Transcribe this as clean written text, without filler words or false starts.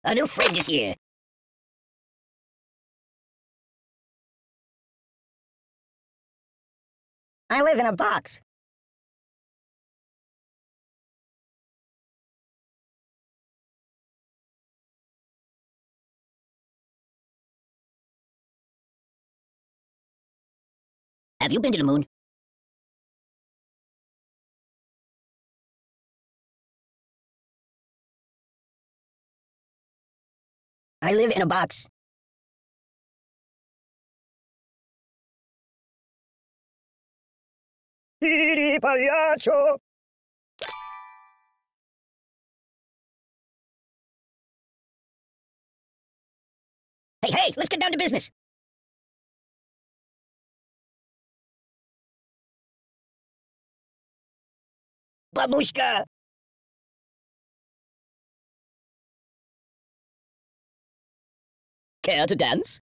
A new friend is here. I live in a box. Have you been to the moon? I live in a box. Pagliaccio! Hey, let's get down to business. Babushka! Care to dance?